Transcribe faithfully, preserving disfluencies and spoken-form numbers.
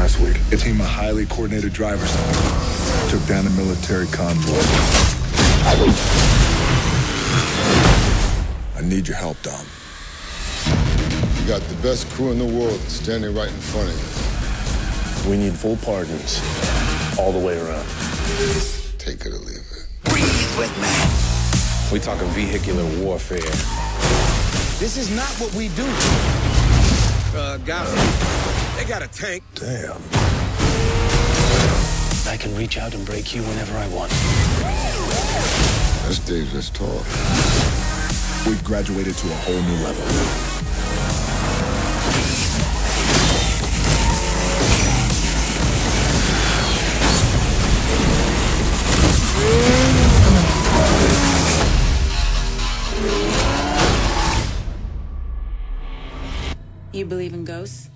last week. A team of highly coordinated drivers took down a military convoy. I need your help, Dom. You got the best crew in the world standing right in front of you. We need full pardons all the way around. Take it or leave it. Breathe with me. We talking vehicular warfare. This is not what we do. Uh, guys, they got a tank. Damn. I can reach out and break you whenever I want. That's dangerous talk. We've graduated to a whole new level. You believe in ghosts?